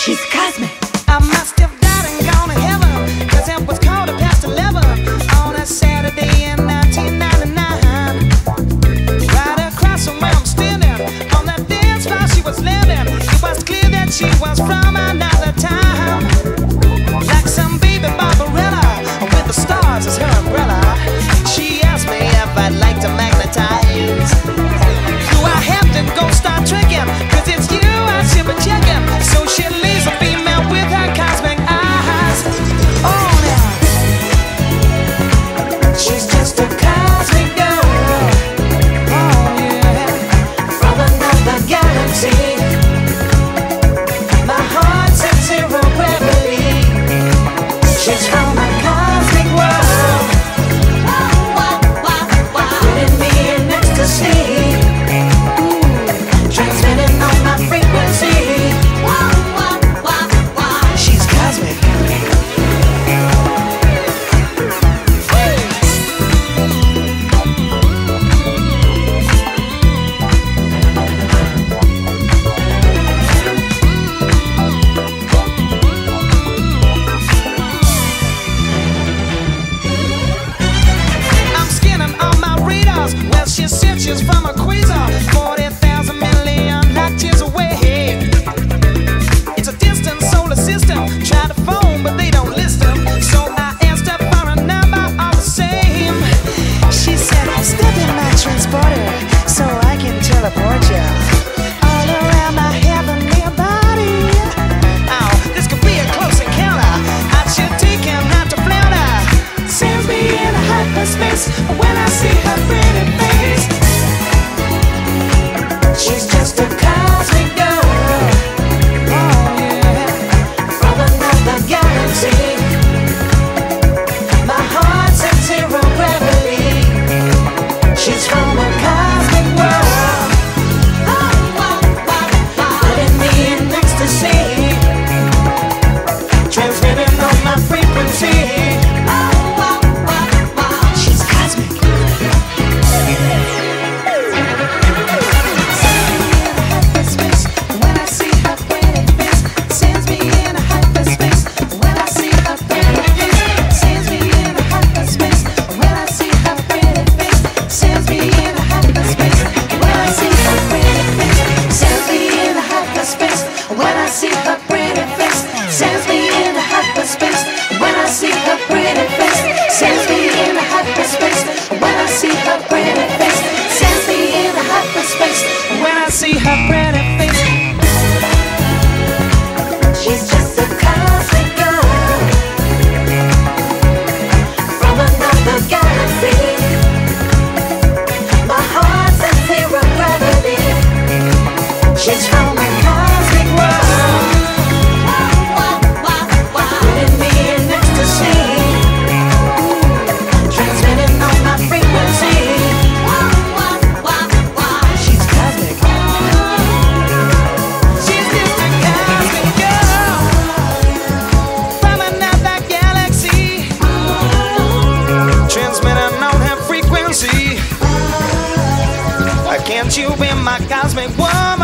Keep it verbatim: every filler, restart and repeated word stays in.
She's cosmic. I must have died and gone to heaven, cause it was quarter past eleven on a Saturday in nineteen ninety-nine. Right across from where I'm standing, on that dance floor she was living. It was clear that she was from another time. Like some baby Barbarella, with the stars as her umbrella. She asked me if I'd like to magnetize. Do I have to go start tricking? Cause it's you I should be checking. So she leaves a female with her cosmic eyes. Oh now, she's just a cosmic girl. Oh yeah, from another galaxy. My heart's at zero gravity. She's from a cosmic world, putting me in ecstasy, transmitting on my frequency. She's cosmic. I'm scanning on my radars. Well, she said she's from a quasar, forty thousand million light years away. It's a distant solar system. Try to phone, but they don't list them. So I asked her for a number all the same. She said, step in my transporter so I can teleport you all around my heavenly body. Oh, this could be a close encounter. I should take him not to flounder. Sends me in hyperspace when I see her pretty face. She's just a cosmic girl. Oh yeah, from another galaxy. My heart's at zero gravity. She's from a cosmic world, putting me in ecstasy, transmitting on my frequency. She's cosmic. Hyperspace when I see her pretty face. Sends me in a hyperspace when I see her pretty face. Sends me in a hyperspace when I see her pretty face. Sends me in a hyperspace when I see her pretty face. Sends me in a hyperspace when I see her pretty face. Sends me in a hyperspace when I see her pretty face. Sends me in a hyperspace when I see her pretty face. Sends me in a hyperspace when I see her pretty face. She's just a cosmic girl from another galaxy. My heart's at zero gravity. She's from a cosmic world, putting me in ecstasy, transmitting on my frequency. She's cosmic. She's just a cosmic girl from another galaxy, transmitting on her frequency. Why can't you be my cosmic woman?